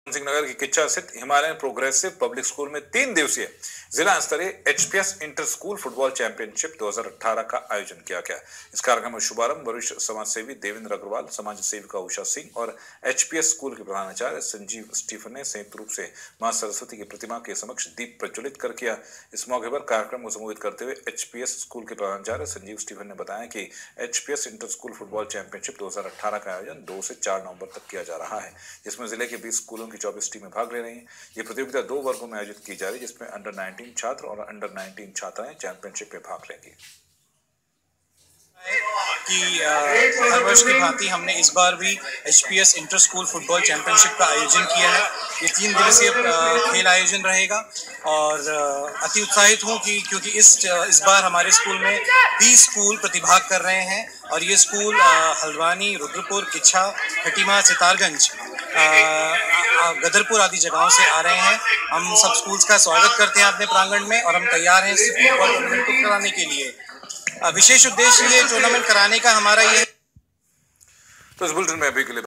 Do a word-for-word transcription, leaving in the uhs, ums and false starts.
सिंह नगर की किच्चा स्थित Himalayan progressive public school में तीन दिवसीय जिला स्तरीय HPS inter school football championship दो हज़ार अठारह का आयोजन किया गया। इस कार्यक्रम का शुभारंभ वरिष्ठ समाज सेवी देवेंद्र अग्रवाल, समाज सेविका उषा सिंह और एचपीएस स्कूल के प्रधानाचार्य संजीव स्टीफन ने संयुक्त रूप से मां सरस्वती की प्रतिमा के समक्ष दीप प्रज्वलित कर किया। इस मौके पर कार्यक्रम को संबोधित करते हुए एचपीएस स्कूल के प्रधानाचार्य संजीव स्टीफन ने बताया कि HPS inter school football championship दो हज़ार अठारह का आयोजन दो से चार नवंबर तक किया जा रहा है, जिसमें जिले के बीस स्कूलों की चौबीस टीमें भाग ले रही हैं। ये प्रतियोगिता दो वर्गों में आयोजित की जा रही है, जिसमें अंडर नाइनटीन छात्र और अंडर नाइनटीन छात्राएं चैंपियनशिप में भाग लेंगी। कि हर वर्ष की भांति हमने इस बार भी HPS inter school football championship का आयोजन किया है। ये तीन दिवसीय खेल आयोजन रहेगा और अति उत्साहित हूँ कि क्योंकि इस इस बार हमारे स्कूल में बीस स्कूल प्रतिभाग कर रहे हैं और ये स्कूल हल्द्वानी, रुद्रपुर, किच्छा, खटीमा, सितारगंज, गदरपुर आदि जगहों से आ रहे हैं। हम सब स्कूल्स का स्वागत करते हैं अपने प्रांगण में और हम तैयार हैं इस फुटबॉल टूर्नामेंट को कराने के लिए। विशेष उद्देश्य ये टूर्नामेंट कराने का हमारा ये तो इस बुलेटिन में अभी के लिए